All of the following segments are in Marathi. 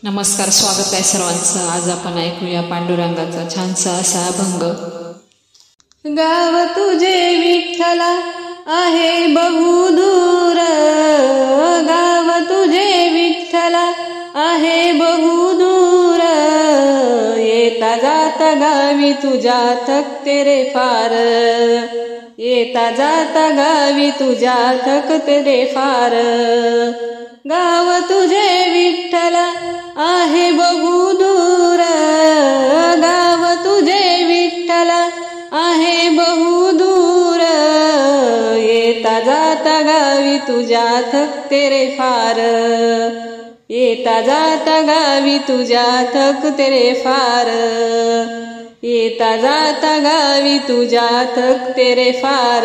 नमस्कार, स्वागत आहे सर्वांचं. आज आपण ऐकूया पांडुरंगाचा छानसा असा अभंग. गाव तुझे विठ्ठला आहे बहुदूर, गाव तुझे विठ्ठला आहे बहुदूर, येता जाता गावी तुझ्या थकते रे फार, येता जाता गावी तुझ्या थकते रे फार. गाव तुझे विठ्ठला आहे बहुदूर, गाव तुझे विठ्ठला आहे बहुदूर, येता जाता गावी तुझ्या थकते रे फार, येता जाता गावी तुझ्या थकते रे फार, येता जाता गावी तुझ्या थकते रे फार.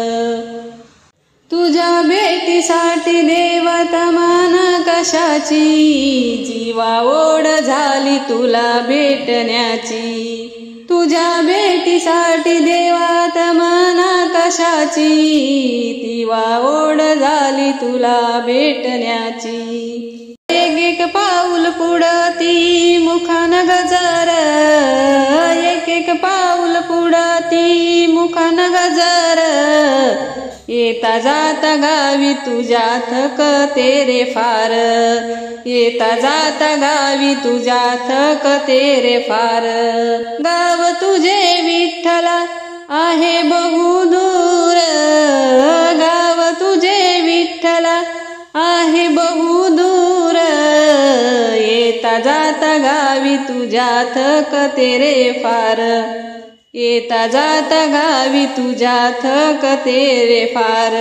तुझ्या भेटीसाठी देवा तमाना कशाची, जीवा ओढ झाली तुला भेटण्याची. तुझ्या भेटीसाठी देवा तमाना कशाची, जीवा ओढ झाली तुला भेटण्याची. एक एक पाऊल पुढती मुखान गजर, एक एक पाऊल पुढती मुखान गजर, येता जाता गावी तुझ्या थकते रे फार, येता जाता गावी तुझ्या थकते रे फार. गाव तुझे विठ्ठला आहे बहुदूर, गाव तुझे विठ्ठला आहे बहुदूर, येता जाता गावी तुझ्या थकते रे फार, येता जाता गावी तुझ्या थकते रे फार.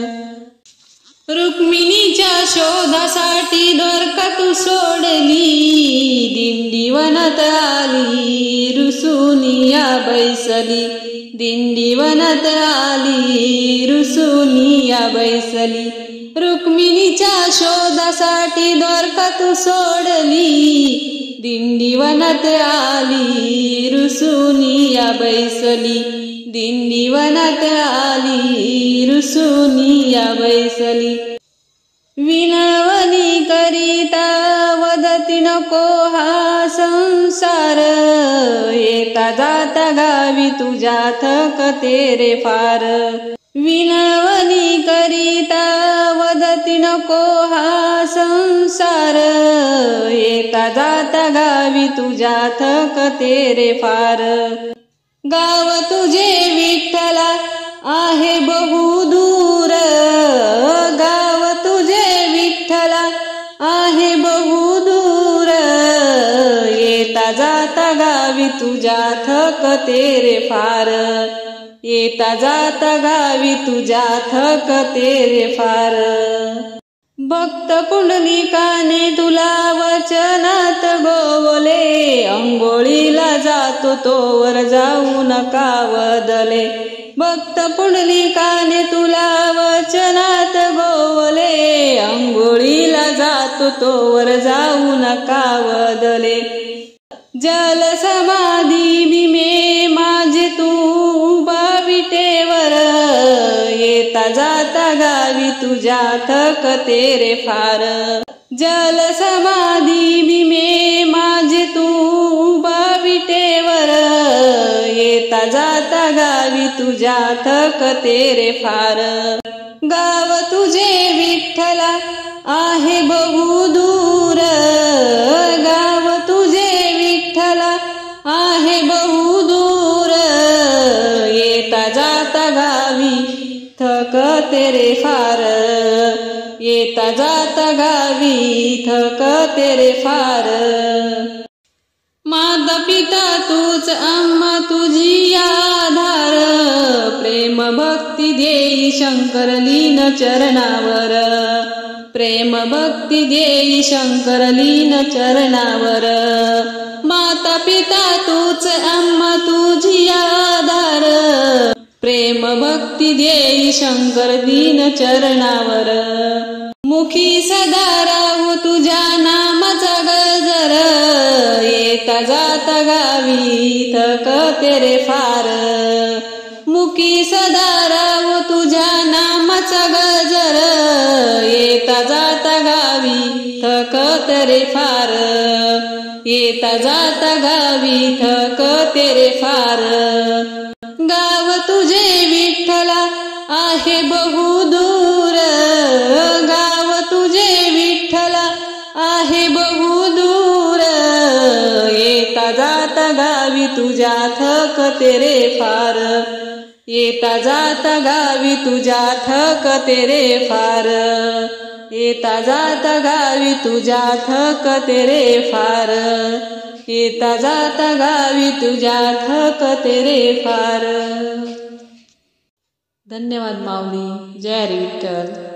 रुक्मिणीच्या शोधासाठी द्वारका तू सोडली, दिंडी वनात आली रुसूनिया बैसली, दिंडी वनात आली रुसूनिया बैसली. रुक्मिणीच्या शोधासाठी द्वारका तू सोडली, दिंडी वनात आली रुसूनिया बैसली, दिंडी वनात आली रुसूनिया बैसली. विनवणी करिता वदती नको हा संसार, येता जाता गावी तुझ्या थकते रे फार. विनवणी करिता वदती नको हा संसार, येता जाता गावी तुझ्या थकते रे फार. गाव तुझे विठ्ठला आहे बहुदूर, गाव तुझे विठ्ठला आहे बहुदूर, येता जाता गावी तुझ्या थकते रे फार, येता जाता गावी तुझ्या थकते रे फार. भक्त पुंडलिकाने तुला वचनात गोवले, अंघोळीला जातो तोवर जाऊ नका वदले. भक्त पुंडलिकाने तुला वचनात गोवले, अंघोळीला जातो तोवर जाऊ नका वदले. जल समाधी भीमे माझे तू विटेवर, येता जाता गावी तुझ्या थकते रे फार. जल समाधी भीमे माझे तू विटेवर, येता जाता गावी तुझ्या थकते रे फार. गाव तुझे विठ्ठला आहे बहुदूर, गाव तुझे विठ्ठला आहे बहुदूर, येता जाता गावी थकते रे फार, येता जाता गावी थकते रे फार. माता पिता तूच अम्मा तुझी आधार, प्रेम भक्ती देई शंकर लीन चरणावर, प्रेम भक्ती देई शंकर लीन चरणावर. माता पिता तूच अम्मा तुझी आधार, प्रेम भक्ती देई शंकर दीन चरणावर. मुखी सदा राहू तुझ्या नामाचा गजर, येता जाता गावी थकते रे फार. मुखी सदा राहू तुझ्या नामाचा नामाचा गजर येता जाता गावी थकते रे फार, येता जाता गावी थकते रे फार. गाव तुझे विठ्ठला आहे बहुदूर, गाव तुझे विठ्ठला आहे बहुदूर. येता जाता गावी तुझ्या थकते रे फार, येता जाता गावी तुझ्या थकते रे फार, येता जाता गावी तुझ्या थकते रे फार, येता जाता गावी तुझ्या थकते रे फार. धन्यवाद माऊली. जय हरी विठ्ठल.